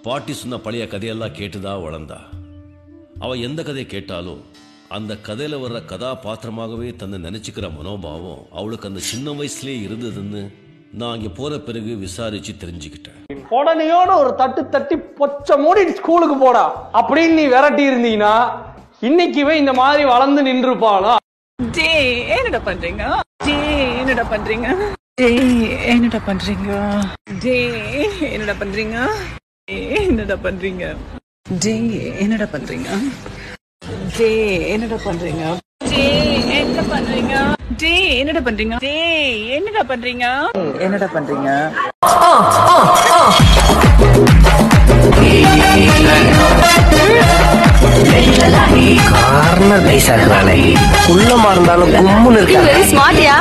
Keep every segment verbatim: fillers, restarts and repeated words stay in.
பாட்டி சொன்ன பழைய கதையெல்லாம் கேட்டுதான் வளர்ந்தா. அவ எந்த கதையை கேட்டாலும் அந்த கதையில வர்ற கதாபாத்திரமாகவே தன்னை நினைச்சுக்கிற மனோபாவம் அவளுக்கு அந்த சின்ன வயசுலயே இருந்ததுன்னு நான் அங்க போற பிறகு விசாரிச்சு தெரிஞ்சுக்கிட்டேன். உடனேயோட ஒரு தட்டு தட்டி பொச்ச மூடி ஸ்கூலுக்கு போடா அப்படின்னு நீ விரட்டி இருந்தீங்கன்னா இன்னைக்குவே இந்த மாதிரி வளர்ந்து நின்றுப்பாளா? ஜே என்னடா பண்றீங்க? ஜே என்னடா பண்றீங்க? ஜே என்னடா பண்றீங்க? ஜே என்னடா பண்றீங்க? என்னடா பண்றீங்க? ஜே என்னடா பண்றீங்க? ஜே என்னடா பண்றீங்க? ஜே என்னடா பண்றீங்க? ஜே என்னடா பண்றீங்க? ஜே என்னடா பண்றீங்க? என்னடா பண்றீங்க? கார்னர் பைசா இருக்கானே குள்ளமா இருந்தாலும் கும்முன்னு இருக்கானே. வெரி ஸ்மார்ட்யா.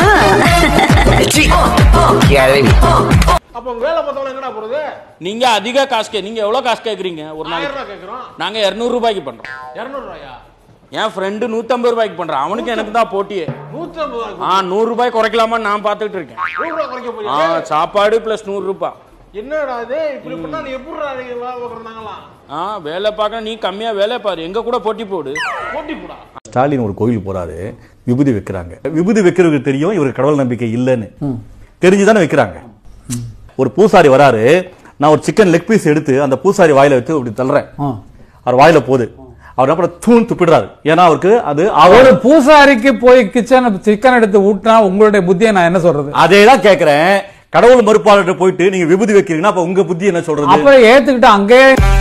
அப்ப வேலை பார்த்தவங்க என்னடா போறது? நீங்க அதிக காசு கே நீங்க எவ்வளவு காசு கேக்குறீங்க? ஒரு நாளைக்கு கேக்குறோம். நாங்க இருநூறு ரூபாய்க்கு பண்றோம். இருநூறு ரூபாயா? என் ஃப்ரெண்டு நூத்தி ஐம்பது ரூபாய்க்கு பண்றான். அவனுக்கு எனக்கு தான் போட்டியே. நூத்தி ஐம்பது ரூபாய். ஆ நூறு ரூபாய் குறைக்கலாமா நான் பாத்துட்டு இருக்கேன். நூறு ரூபாய் குறைக்க போறியா? ஆ சாப்பாடு பிளஸ் நூறு ரூபாய். என்னடா இது இப்படி பண்ணா நீ எப்படிடா நீங்க வேலை பார்க்கறாங்களா? ஆ வேலை பார்க்க நீ கம்மியா வேலை பாரு. எங்க கூட போட்டி போடு. போட்டி போடா. ஸ்டாலின் ஒரு கோயில் போறாரு, விபூதி வைக்கிறாங்க. விபூதி வைக்கிறவருக்கு தெரியும் இவருக்கு கடவுள் நம்பிக்கை இல்லைன்னு, தெரிஞ்சுதானே வைக்கிறாங்க. ஒரு பூசாரி வராரு, நான் ஒரு சிக்கன் லெக் பீஸ் எடுத்து அந்த பூசாரி வாயில வச்சு அப்படி தள்ளுறேன், அவர் வாயில போகுது, அவர் அப்புறம் தூண் துப்பிடுறாரு. ஏன்னா அவருக்கு அது அவரு பூசாரிக்கு போய் கிச்சன் சிக்கன் எடுத்து ஊட்டினா உங்களுடைய புத்தியை நான் என்ன சொல்றது? அதேதான் கேட்கிறேன். கடவுள் மறுப்பாளர்கிட்ட போயிட்டு நீங்க விபூதி வைக்கிறீங்கன்னா அப்ப உங்க புத்தி என்ன சொல்றது? அப்புறம் ஏத்துக்கிட்டு அங்கே